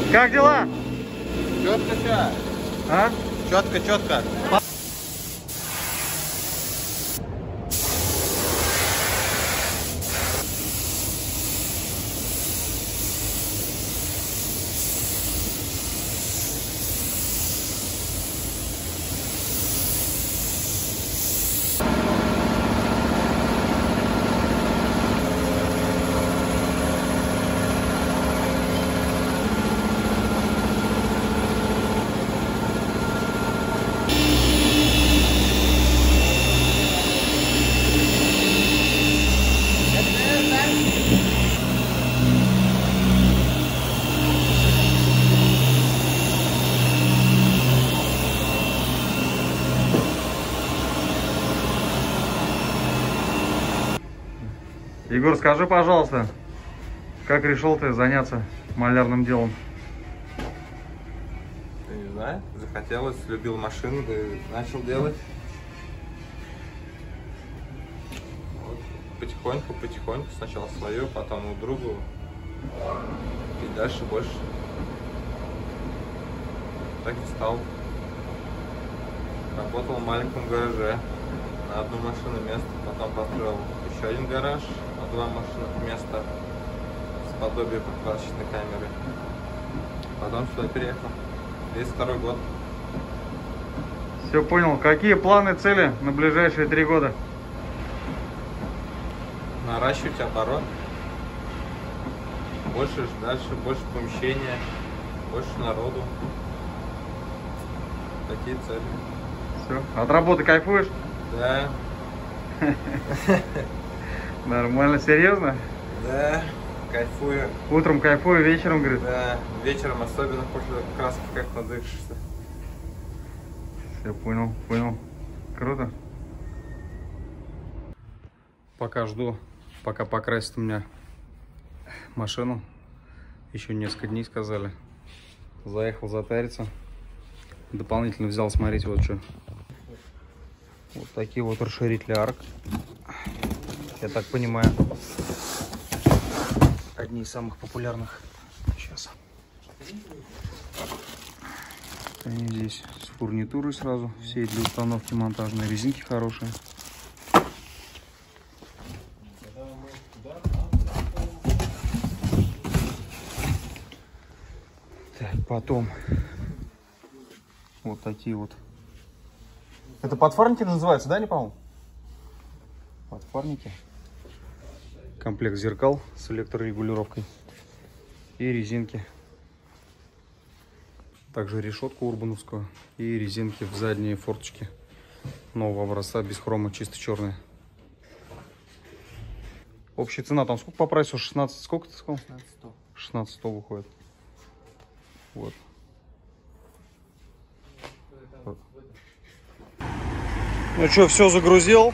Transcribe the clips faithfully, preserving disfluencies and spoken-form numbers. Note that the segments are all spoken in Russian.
Как дела? Четко, все. А? Четко, четко. Егор, скажи, пожалуйста, как решил ты заняться малярным делом? Я не знаю, захотелось, любил машину, да и начал делать. Вот. Потихоньку, потихоньку, сначала свое, потом у другу, и дальше больше. Так и стал. Работал в маленьком гараже, на одну машину место, потом построил еще один гараж, на два машинных места с подобием покрасочной камеры. Потом сюда переехал. Весь второй год. Все понял. Какие планы, цели на ближайшие три года? Наращивать оборот. Больше, дальше, больше помещения, больше народу. Такие цели. Все. От работы кайфуешь? Да. Нормально, серьезно? Да, кайфую. Утром кайфую, вечером, говорит? Да, вечером особенно после краски как надышишься. Все, понял, понял. Круто. Пока жду, пока покрасит у меня машину. Еще несколько дней сказали. Заехал затариться. Дополнительно взял, смотрите, вот что. Вот такие вот расширители арок. Я так понимаю, одни из самых популярных. Сейчас. Они здесь с фурнитурой сразу. Все для установки монтажной, резинки хорошие. Так, потом вот такие вот. Это подфарники называются, да, не по-моему? Подфарники. Комплект зеркал с электрорегулировкой и резинки. Также решетку урбановскую и резинки в задние форточки нового образца, без хрома, чисто черные. Общая цена там сколько по прайсу? шестнадцать, сколько ты сказал? шестнадцать сто. шестнадцать сто выходит. Вот. Вот. Ну что, все загрузил.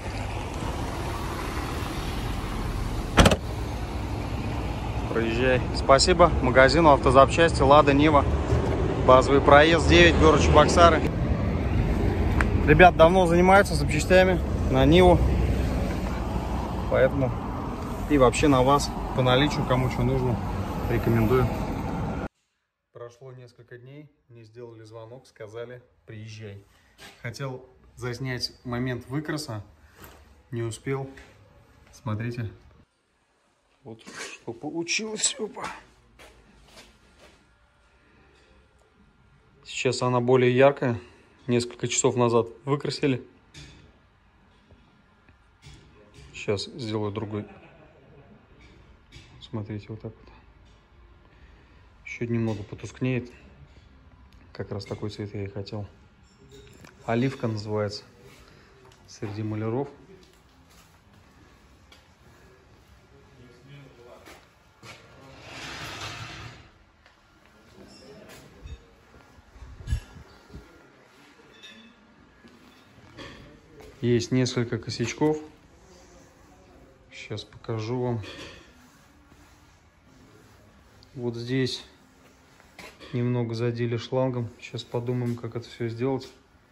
Проезжай. Спасибо магазину автозапчасти Лада Нива. Базовый проезд девять, город Чебоксары. Ребят давно занимаются запчастями на Ниву. Поэтому и вообще на вас по наличию, кому что нужно, рекомендую. Прошло несколько дней, мне сделали звонок, сказали приезжай. Хотел заснять момент выкраса, не успел. Смотрите. Вот что получилось. Опа. Сейчас она более яркая. Несколько часов назад выкрасили. Сейчас сделаю другой. Смотрите, вот так вот. Еще немного потускнеет. Как раз такой цвет я и хотел. Оливка называется среди маляров. Есть несколько косячков. Сейчас покажу вам. Вот здесь немного задели шлангом. Сейчас подумаем, как это все сделать.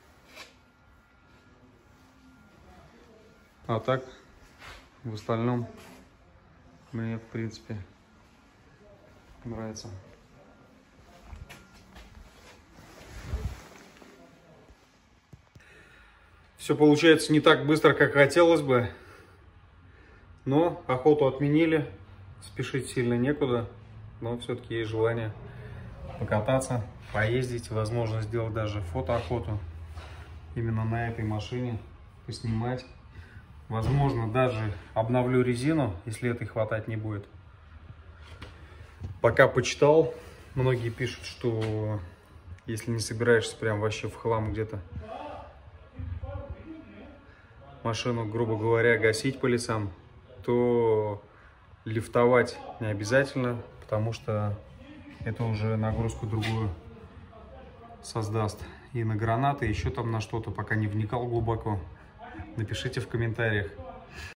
А так, в остальном, мне, в принципе, нравится. все получается не так быстро, как хотелось бы. Но охоту отменили. Спешить сильно некуда. Но все-таки есть желание покататься, поездить. Возможно, сделать даже фотоохоту. Именно на этой машине. Поснимать. Возможно, даже обновлю резину, если этой хватать не будет. Пока почитал. Многие пишут, что если не собираешься прям вообще в хлам где-то машину, грубо говоря, гасить по лесам, то лифтовать не обязательно, потому что это уже нагрузку другую создаст. И на гранаты, еще там на что-то, пока не вникал глубоко. Напишите в комментариях.